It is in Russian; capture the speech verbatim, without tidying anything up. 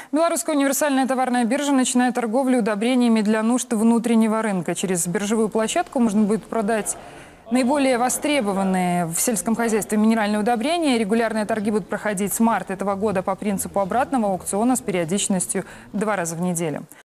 Белорусская универсальная товарная биржа начинает торговлю удобрениями для нужд внутреннего рынка. Через биржевую площадку можно будет продать наиболее востребованные в сельском хозяйстве минеральные удобрения. Регулярные торги будут проходить с марта этого года по принципу обратного аукциона с периодичностью два раза в неделю.